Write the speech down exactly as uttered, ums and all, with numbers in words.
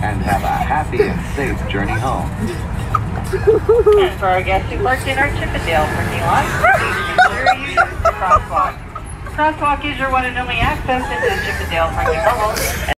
and have a happy and safe journey home. And for our guests who parked in our Chippendale parking lot, please ensure you use the crosswalk. Crosswalk is your one and only access into the Chippendale parking bubble.